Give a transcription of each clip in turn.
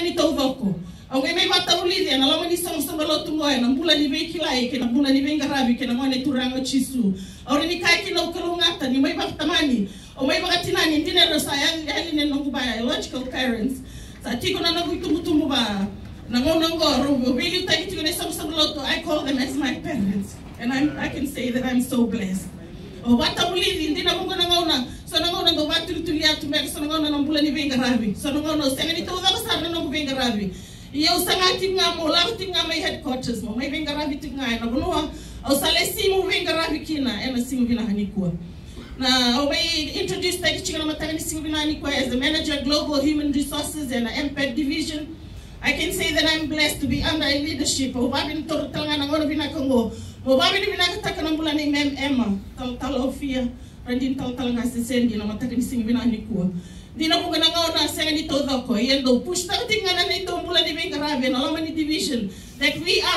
ni tau voko. Au ngai mai mata ulidi na lama ni sama lotu ngoe na mbula ni vei kilai ke na mbula ni vei ngarabi ke na ngone turanga chisu. Au ni kai ki no kalungata ni mai baktamani. O mai bakatinani ndine rosa yali ne nongu ba biological parents. Sa tiko na nongu tumbu ba na ngonongo ro really take to ne sama lotu. I call them as my parents and I can say that I'm so blessed. O wata ulidi ndina mungu na ngona so na ngona ndo watu tulia tumeka so na ngona na mbula ni vei ngarabi. So na ngona senga ni toza basar na nongu vei ngarabi. Iyo sanga tinga mo la tinga mai headquarters mo mai venga rabi tinga na bunua au salesi mo venga rabi kina ena singu vina hanikua na au mai introduce take chingana matanga ni singu vina hanikua as the manager global human resources and MPED division. I can say that I'm blessed to be under a leadership of babin tortanga na ngona vina kongo mo babin vina kataka na mbula ni mem Emma tal ofia randin tal ngase sendi na matanga ni singu vina hanikua. Dina mo gana ngona senga ni todo ko yendo push ta tingana ni to mbula ni venga rabi na lama ni division that we are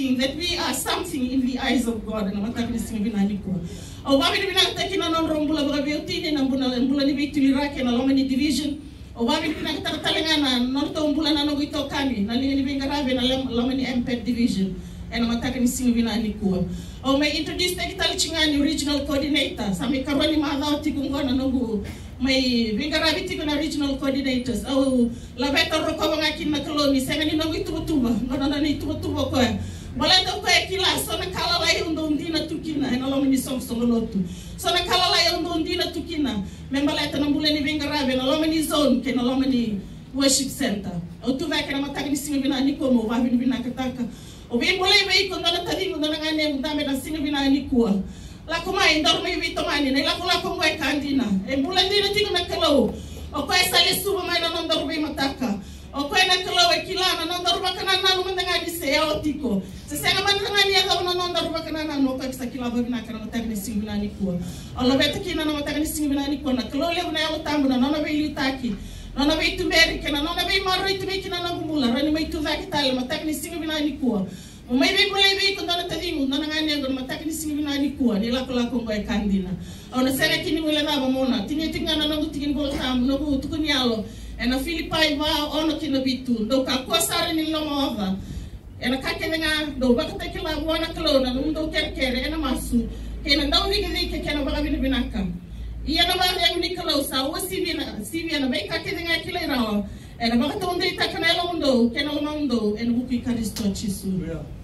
something in the eyes of God na mataka ni singa vina niko o babi ni bina takina non rombula ba beutini na mbula ni bituli rake na lama ni division o babi ni bina tatalengana non to mbula na no ito kami na ni venga rabi na lama ni MPED division and mataka ni singa vina niko o may introduce takitali chingani regional coordinator sa may karwani maadao tikungona nongu may vingarabi tiko na regional coordinators au la beta roko nga kinna koloni senga ni nongu tubutuba ngona ni tubutuba ko balado ko kila sona kala la yundo ndina tukina ena lo mini somsongolotu sona kala la yundo ndina tukina membaleta na mbule ni vingarabi na lo mini zone ke na lo mini worship center au tuva ke na mataka ni singa bina ni komo wa bina kataka o be mbole me ko ngana tadi ngana ngane mudame na singa bina ni kwa la kuma indor me vito mani ne la kula ko ngwe kandina e mbula ndina tinga na kalo o ko sale suba mai na ndor be mataka o ko na kalo e kila na ndor ba kana na lumanda ngadi se o tiko se senga man ngani ya na ndor ba kana na no ka kila ba bina kana mataka ni singa bina ni kwa o lo beta kina na mataka ni singa bina ni kwa na kalo le na yo tambu na no be litaki no be tumeri kana no be marro itumi kina na mbula rani mai tu vakitale mataka ni singa bina ni kwa o mai be mulai be ko ndana tadimu ndana ngane ngo mataka ni singa bina ni kwa ni la ko ngoy kandina o na sene kini wala na mona tinga na ngo tingin bol tam no ko tukunialo ena Filipai va ono kino bitu ndo ka ko sare ni lo mova ena ka kenga do ba ka kila wana klo na ndo kerkere ena masu kena ndaw ni ke kena ba bina binaka iya na ba yang ni klo sa o sivina be ka kenga kila rawa ena ba ka tonde ta kana lo ndo kena lo mando ena buki karisto chisu